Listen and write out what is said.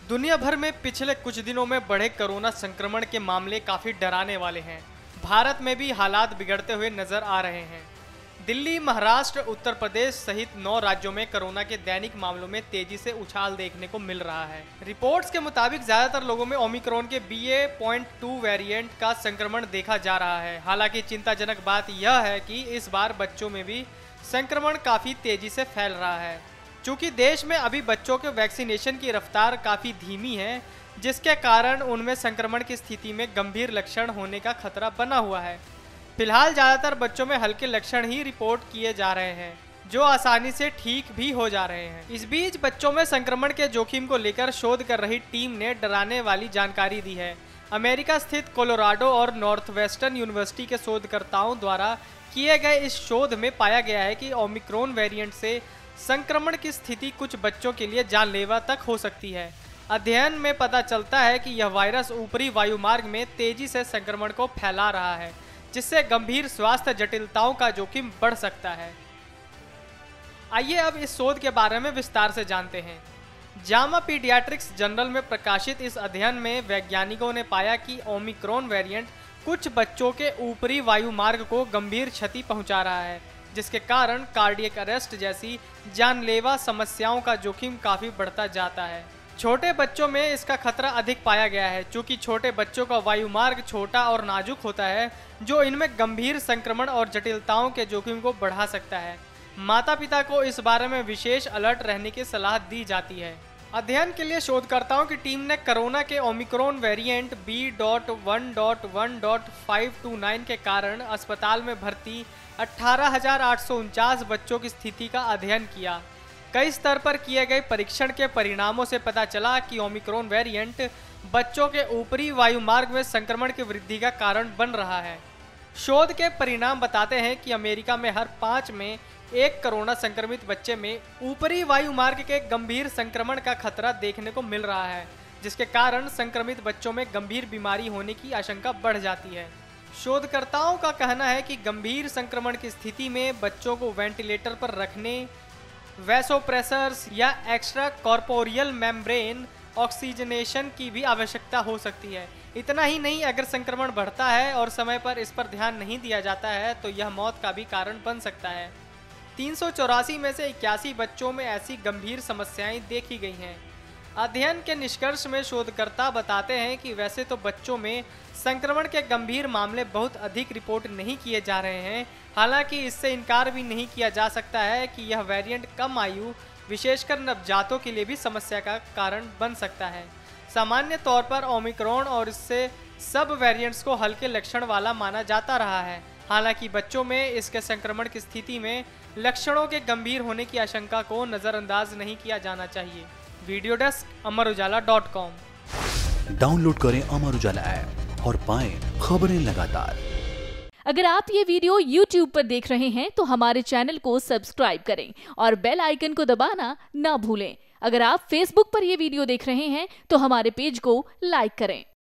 दुनिया भर में पिछले कुछ दिनों में बढ़े कोरोना संक्रमण के मामले काफी डराने वाले हैं। भारत में भी हालात बिगड़ते हुए नजर आ रहे हैं। दिल्ली, महाराष्ट्र, उत्तर प्रदेश सहित 9 राज्यों में कोरोना के दैनिक मामलों में तेजी से उछाल देखने को मिल रहा है। रिपोर्ट्स के मुताबिक ज्यादातर लोगों में ओमिक्रॉन के BA.2 वेरिएंट का संक्रमण देखा जा रहा है। हालांकि चिंताजनक बात यह है कि इस बार बच्चों में भी संक्रमण काफी तेजी से फैल रहा है। चूंकि देश में अभी बच्चों के वैक्सीनेशन की रफ्तार काफ़ी धीमी है, जिसके कारण उनमें संक्रमण की स्थिति में गंभीर लक्षण होने का खतरा बना हुआ है। फिलहाल ज़्यादातर बच्चों में हल्के लक्षण ही रिपोर्ट किए जा रहे हैं, जो आसानी से ठीक भी हो जा रहे हैं। इस बीच बच्चों में संक्रमण के जोखिम को लेकर शोध कर रही टीम ने डराने वाली जानकारी दी है। अमेरिका स्थित कोलोराडो और नॉर्थवेस्टर्न यूनिवर्सिटी के शोधकर्ताओं द्वारा किए गए इस शोध में पाया गया है कि ओमिक्रॉन वेरिएंट से संक्रमण की स्थिति कुछ बच्चों के लिए जानलेवा तक हो सकती है। अध्ययन में पता चलता है कि यह वायरस ऊपरी वायुमार्ग में तेजी से संक्रमण को फैला रहा है, जिससे गंभीर स्वास्थ्य जटिलताओं का जोखिम बढ़ सकता है। आइए अब इस शोध के बारे में विस्तार से जानते हैं। जामा पीडियाट्रिक्स जर्नल में प्रकाशित इस अध्ययन में वैज्ञानिकों ने पाया कि ओमिक्रॉन वेरिएंट कुछ बच्चों के ऊपरी वायुमार्ग को गंभीर क्षति पहुंचा रहा है, जिसके कारण कार्डियक अरेस्ट जैसी जानलेवा समस्याओं का जोखिम काफी बढ़ता जाता है। छोटे बच्चों में इसका खतरा अधिक पाया गया है, क्योंकि छोटे बच्चों का वायुमार्ग छोटा और नाजुक होता है, जो इनमें गंभीर संक्रमण और जटिलताओं के जोखिम को बढ़ा सकता है। माता पिता को इस बारे में विशेष अलर्ट रहने की सलाह दी जाती है। अध्ययन के लिए शोधकर्ताओं की टीम ने कोरोना के ओमिक्रॉन वेरिएंट B.1.1.529 के कारण अस्पताल में भर्ती 18,849 बच्चों की स्थिति का अध्ययन किया। कई स्तर पर किए गए परीक्षण के परिणामों से पता चला कि ओमिक्रॉन वेरिएंट बच्चों के ऊपरी वायुमार्ग में संक्रमण की वृद्धि का कारण बन रहा है। शोध के परिणाम बताते हैं कि अमेरिका में हर 5 में एक कोरोना संक्रमित बच्चे में ऊपरी वायुमार्ग के गंभीर संक्रमण का खतरा देखने को मिल रहा है, जिसके कारण संक्रमित बच्चों में गंभीर बीमारी होने की आशंका बढ़ जाती है। शोधकर्ताओं का कहना है कि गंभीर संक्रमण की स्थिति में बच्चों को वेंटिलेटर पर रखने, वैसोप्रेसर्स या एक्स्ट्रा कॉर्पोरियल मेम्ब्रेन ऑक्सीजनेशन की भी आवश्यकता हो सकती है। इतना ही नहीं, अगर संक्रमण बढ़ता है और समय पर इस पर ध्यान नहीं दिया जाता है तो यह मौत का भी कारण बन सकता है। 384 में से 81 बच्चों में ऐसी गंभीर समस्याएं देखी गई हैं। अध्ययन के निष्कर्ष में शोधकर्ता बताते हैं कि वैसे तो बच्चों में संक्रमण के गंभीर मामले बहुत अधिक रिपोर्ट नहीं किए जा रहे हैं। हालांकि इससे इनकार भी नहीं किया जा सकता है कि यह वेरिएंट कम आयु, विशेषकर नवजातों के लिए भी समस्या का कारण बन सकता है। सामान्य तौर पर ओमिक्रॉन और इससे सब वेरिएंट्स को हल्के लक्षण वाला माना जाता रहा है। हालांकि बच्चों में इसके संक्रमण की स्थिति में लक्षणों के गंभीर होने की आशंका को नज़रअंदाज नहीं किया जाना चाहिए। Video desk amarujala.com। डाउनलोड करें अमर उजाला ऐप और पाएं खबरें लगातार। अगर आप ये वीडियो YouTube पर देख रहे हैं तो हमारे चैनल को सब्सक्राइब करें और बेल आइकन को दबाना ना भूलें। अगर आप Facebook पर ये वीडियो देख रहे हैं तो हमारे पेज को लाइक करें।